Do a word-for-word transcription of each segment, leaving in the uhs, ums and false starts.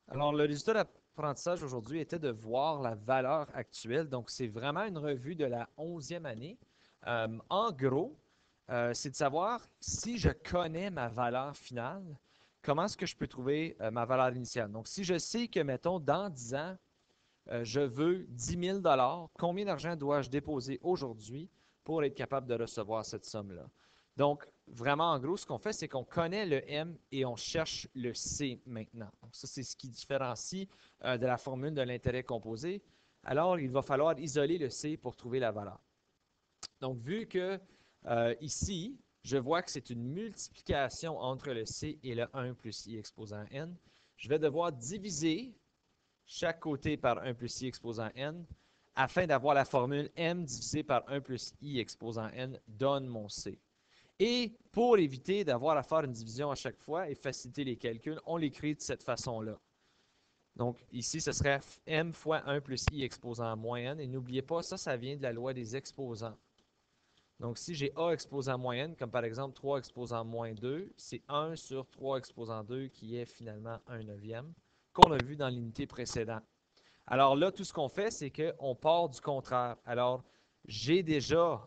Alors, le résultat d'apprentissage aujourd'hui était de voir la valeur actuelle. Donc, c'est vraiment une revue de la onzième année. Euh, en gros, euh, c'est de savoir si je connais ma valeur finale, comment est-ce que je peux trouver euh, ma valeur initiale. Donc, si je sais que, mettons, dans dix ans, euh, je veux dix mille dollars, combien d'argent dois-je déposer aujourd'hui pour être capable de recevoir cette somme-là? Donc, vraiment, en gros, ce qu'on fait, c'est qu'on connaît le M et on cherche le C maintenant. Donc, ça, c'est ce qui différencie euh, de la formule de l'intérêt composé. Alors, il va falloir isoler le C pour trouver la valeur. Donc, vu que euh, ici, je vois que c'est une multiplication entre le C et le un plus I exposant N, je vais devoir diviser chaque côté par un plus I exposant N afin d'avoir la formule M divisé par un plus I exposant N donne mon C. Et pour éviter d'avoir à faire une division à chaque fois et faciliter les calculs, on l'écrit de cette façon-là. Donc ici, ce serait M fois un plus I exposant moins N. Et n'oubliez pas, ça, ça vient de la loi des exposants. Donc si j'ai A exposant moins N, comme par exemple trois exposant moins deux, c'est un sur trois exposant deux qui est finalement un neuvième, qu'on a vu dans l'unité précédente. Alors là, tout ce qu'on fait, c'est qu'on part du contraire. Alors, j'ai déjà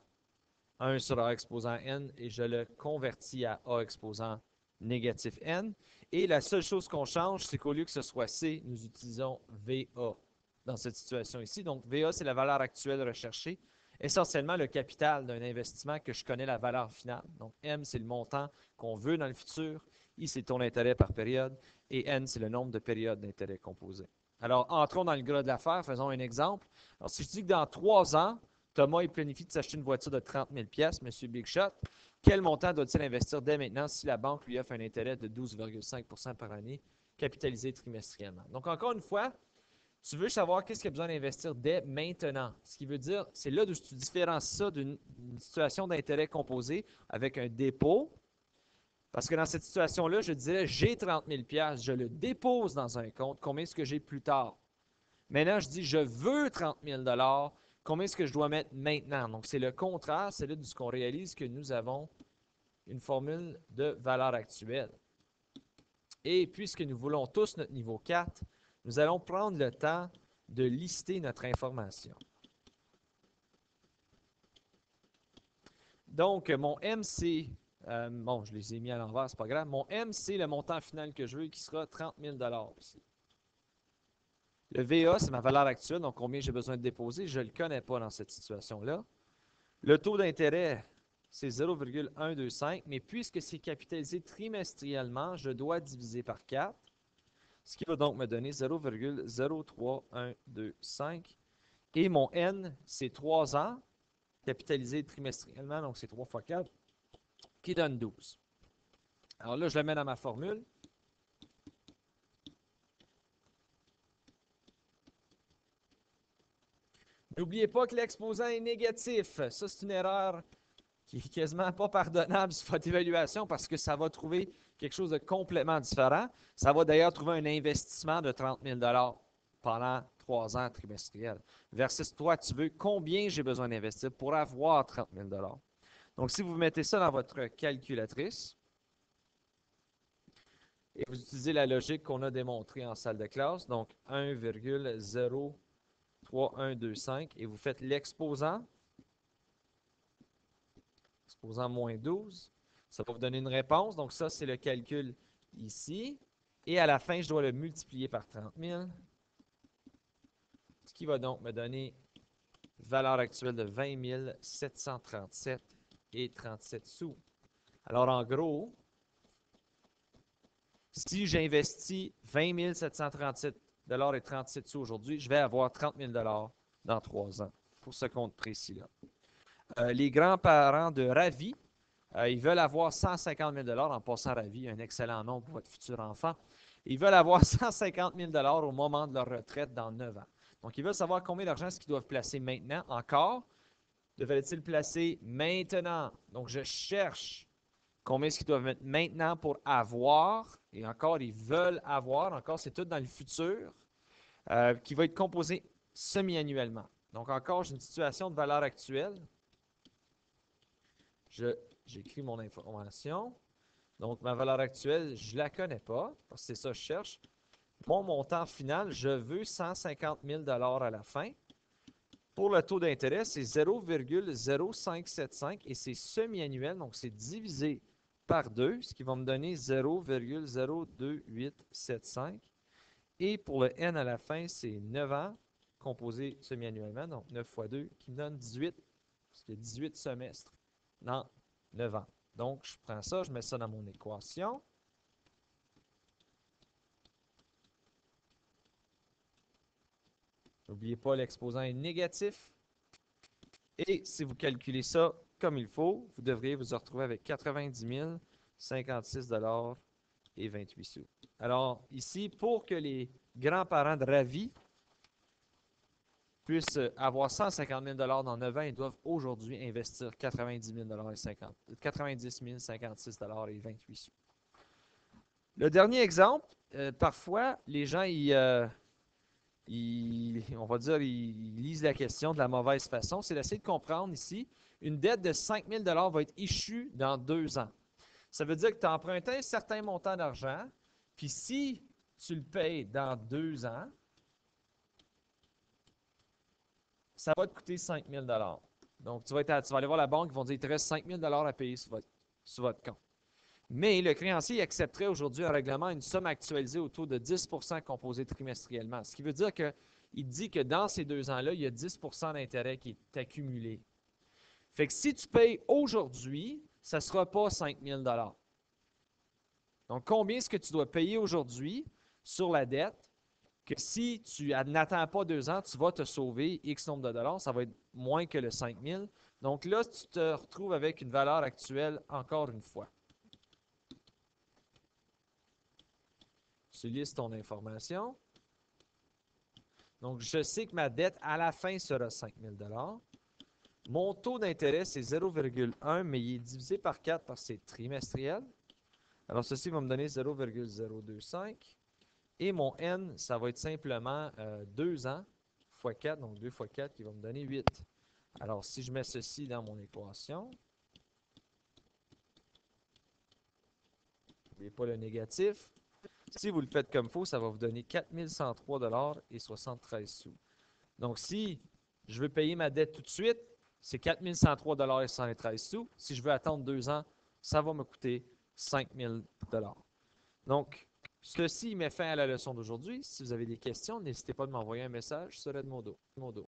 un sur A exposant N et je le convertis à A exposant négatif N. Et la seule chose qu'on change, c'est qu'au lieu que ce soit C, nous utilisons V A dans cette situation ici. Donc, V A, c'est la valeur actuelle recherchée, essentiellement le capital d'un investissement que je connais la valeur finale. Donc, M, c'est le montant qu'on veut dans le futur. I, c'est ton intérêt par période. Et N, c'est le nombre de périodes d'intérêt composé. Alors, entrons dans le gras de l'affaire. Faisons un exemple. Alors, si je dis que dans trois ans, Thomas, il planifie de s'acheter une voiture de trente mille dollars, M. Big Shot. Quel montant doit-il investir dès maintenant si la banque lui offre un intérêt de douze virgule cinq pour cent par année, capitalisé trimestriellement? Donc, encore une fois, tu veux savoir qu'est-ce qu'il y a besoin d'investir dès maintenant. Ce qui veut dire, c'est là où tu différencies ça d'une situation d'intérêt composé avec un dépôt. Parce que dans cette situation-là, je dirais, j'ai trente mille dollars, je le dépose dans un compte. Combien est-ce que j'ai plus tard? Maintenant, je dis, je veux trente mille dollars. Combien est-ce que je dois mettre maintenant? Donc, c'est le contraire. C'est là ce qu'on réalise que nous avons une formule de valeur actuelle. Et puisque nous voulons tous notre niveau quatre, nous allons prendre le temps de lister notre information. Donc, mon M C, euh, bon, je les ai mis à l'envers, c'est pas grave. Mon M, c'est le montant final que je veux qui sera trente mille dollars ici. Le V A, c'est ma valeur actuelle, donc combien j'ai besoin de déposer. Je ne le connais pas dans cette situation-là. Le taux d'intérêt, c'est zéro virgule cent vingt-cinq, mais puisque c'est capitalisé trimestriellement, je dois diviser par quatre, ce qui va donc me donner zéro virgule zéro trois un deux cinq. Et mon N, c'est trois ans, capitalisé trimestriellement, donc c'est trois fois quatre, qui donne douze. Alors là, je le mets dans ma formule. N'oubliez pas que l'exposant est négatif. Ça, c'est une erreur qui est quasiment pas pardonnable sur votre évaluation parce que ça va trouver quelque chose de complètement différent. Ça va d'ailleurs trouver un investissement de trente mille dollars pendant trois ans trimestriels. Versus toi, tu veux combien j'ai besoin d'investir pour avoir trente mille dollars. Donc, si vous mettez ça dans votre calculatrice et vous utilisez la logique qu'on a démontrée en salle de classe, donc un virgule zéro trois un deux cinq, et vous faites l'exposant, exposant moins douze, ça va vous donner une réponse. Donc ça, c'est le calcul ici. Et à la fin, je dois le multiplier par trente mille, ce qui va donc me donner valeur actuelle de vingt mille sept cent trente-sept et trente-sept sous. Alors en gros, si j'investis vingt mille sept cent trente-sept dollars et trente-sept sous aujourd'hui, je vais avoir trente mille dollars dans trois ans pour ce compte précis-là. Euh, les grands-parents de Ravi, euh, ils veulent avoir cent cinquante mille dollars en passant Ravi, un excellent nom pour votre futur enfant. Ils veulent avoir cent cinquante mille dollars au moment de leur retraite dans neuf ans. Donc, ils veulent savoir combien d'argent est-ce qu'ils doivent placer maintenant. Encore, devraient-ils placer maintenant? Donc, je cherche combien est-ce qu'ils doivent mettre maintenant pour avoir. Et encore, ils veulent avoir. Encore, c'est tout dans le futur, euh, qui va être composé semi-annuellement. Donc, encore, j'ai une situation de valeur actuelle. Je, j'écris mon information. Donc, ma valeur actuelle, je ne la connais pas, parce que c'est ça que je cherche. mon montant final, je veux cent cinquante mille dollars à la fin. Pour le taux d'intérêt, c'est zéro virgule zéro cinq sept cinq et c'est semi-annuel, donc c'est divisé par deux, ce qui va me donner zéro virgule zéro deux huit sept cinq. Et pour le N à la fin, c'est neuf ans, composé semi-annuellement, donc neuf fois deux, qui me donne dix-huit, parce qu'il y a dix-huit semestres dans neuf ans. Donc, je prends ça, je mets ça dans mon équation. N'oubliez pas, l'exposant est négatif. Et si vous calculez ça comme il faut, vous devriez vous retrouver avec quatre-vingt-dix mille cinquante-six dollars et vingt-huit sous. Alors, ici, pour que les grands-parents de Ravi puissent avoir cent cinquante mille dollars dans neuf ans, ils doivent aujourd'hui investir quatre-vingt-dix mille dollars et cinquante, quatre-vingt-dix mille cinquante-six dollars et vingt-huit sous. Le dernier exemple, euh, parfois, les gens, ils, euh, ils, on va dire, ils, ils lisent la question de la mauvaise façon. C'est d'essayer de comprendre ici, une dette de cinq mille dollars va être issue dans deux ans. Ça veut dire que tu as emprunté un certain montant d'argent, puis si tu le payes dans deux ans, ça va te coûter cinq mille dollars. Donc, tu vas, être à, tu vas aller voir la banque, ils vont dire qu'il te reste cinq mille dollars à payer sur votre, sur votre compte. Mais le créancier accepterait aujourd'hui un règlement une somme actualisée au taux de dix pour cent composée trimestriellement. Ce qui veut dire qu'il dit que dans ces deux ans-là, il y a dix pour cent d'intérêt qui est accumulé. Fait que si tu payes aujourd'hui, ça ne sera pas cinq mille dollars. Donc, combien est-ce que tu dois payer aujourd'hui sur la dette que si tu n'attends pas deux ans, tu vas te sauver X nombre de dollars, ça va être moins que le cinq mille. Donc là, tu te retrouves avec une valeur actuelle encore une fois. Tu listes ton information. Donc, je sais que ma dette à la fin sera cinq mille dollars. Mon taux d'intérêt, c'est zéro virgule un, mais il est divisé par quatre parce que c'est trimestriel. Alors, ceci va me donner zéro virgule zéro deux cinq. Et mon N, ça va être simplement euh, deux ans fois quatre, donc deux fois quatre qui va me donner huit. Alors, si je mets ceci dans mon équation, n'oubliez pas le négatif. Si vous le faites comme il faut, ça va vous donner quatre mille cent trois dollars et soixante-treize sous. Donc, si je veux payer ma dette tout de suite, c'est quatre mille cent trois dollars et soixante-treize sous. Si je veux attendre deux ans, ça va me coûter cinq mille dollars. Donc, ceci met fin à la leçon d'aujourd'hui. Si vous avez des questions, n'hésitez pas à m'envoyer un message sur Edmodo.